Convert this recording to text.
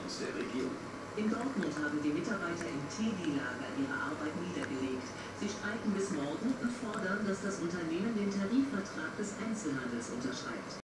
aus der Region. In Dortmund haben die Mitarbeiter im TD-Lager ihre Arbeit niedergelegt. Sie streiken bis morgen und fordern, dass das Unternehmen den Tarifvertrag des Einzelhandels unterschreibt.